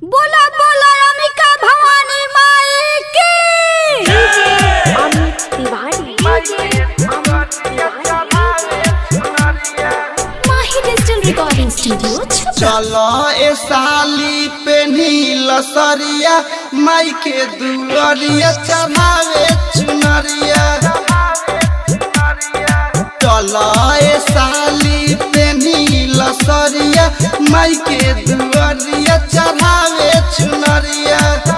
बोला बोला अम्बिका भवानी माई की अमित तिवारी माही डिजिटल रिकॉर्डिंग स्टूडियो चलो ए साली पे नील सरिया माई के दुआरिया चढ़ावे चुनरिया। चलो ए साली पे नील सरिया माई के दुआरिया चढ़ावे चुनरिया।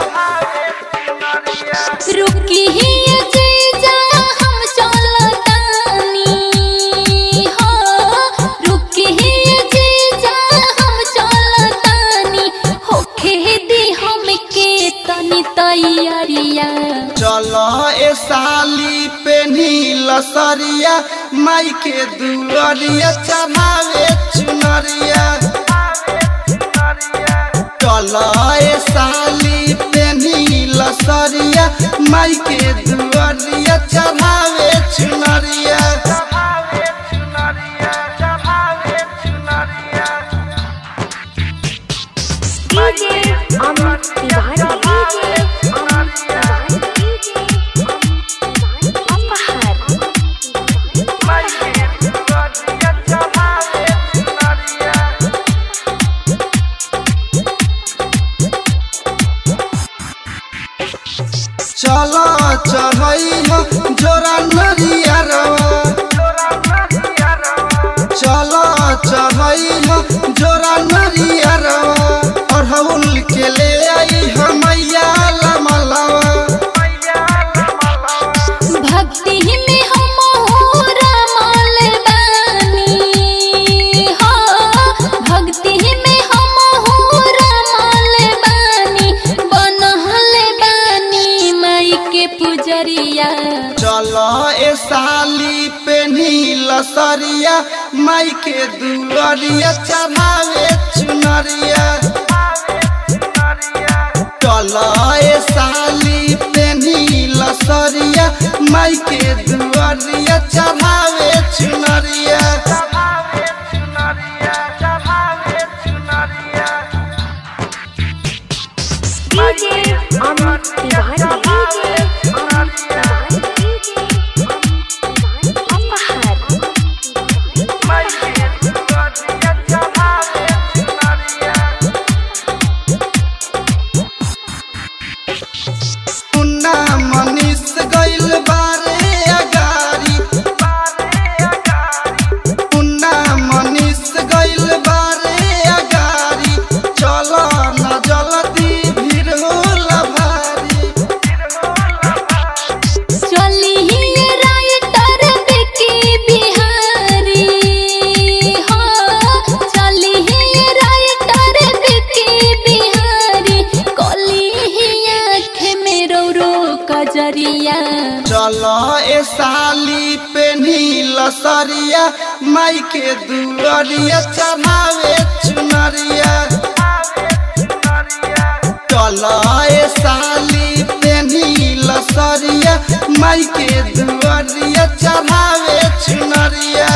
रुकी ही जीजा हम चलतानी हो, रुकी ही जीजा हम चलतानी होखे दी हमके तनी तैयारिया। चलो ए साली पे नील सरिया माई के दुआरिया चढ़ावे चुनरिया। चलो ए साली पे नील सरिया माई के दुआरिया चढ़ावे चुनरिया। अमित तिवारी चलो चढ़ई हो जोरा नरिया रवा। चलो चढ़ई हो जोरा नरिया रवा और हउल के ले आई हमैया लमलवा। भक्ति में हम रमल बानी हो, भक्ति में हम रमल बानी बनहल बानी माई के पुजरिया। चलो ए साली पे नील सरिया माई के दुआरिया चढ़ावे चुनरिया। चलो ए साली पे नील सरिया माई के दुआरिया चढ़ावे चुनरिया। अमित तिवारी मनीष गइल बारे अगारी, पुन्ना मनीष गइल बारे अगारी। चलो न जल्दी भीड़ होला भारी। चली ही राइटर बिकी बिहारी हो, चली ही राइटर बिकी बिहारी कली ही आँख में रो रो कजरिया। चलो ए साली पे नील सरिया माई के दुआरिया चढ़ावे चुनरिया। चलो ए साली पे नील सरिया माई के दुआरिया चढ़ावे चुनरिया।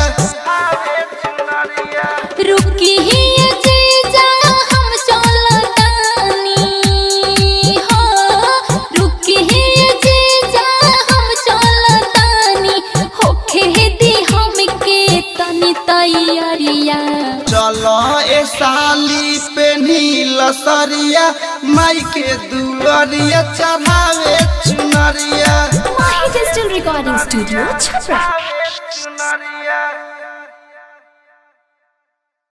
रुकी ही जीजा हम चलतानी हो, रुकी ही जीजा हम चलतानी होखे दी हमके तनी तैयारिया। चलो ए साली पे नील सरिया माई के दुआरिया चढ़ावे चुनरिया। माही डिजिटल रिकॉर्डिंग स्टूडियो छपरा।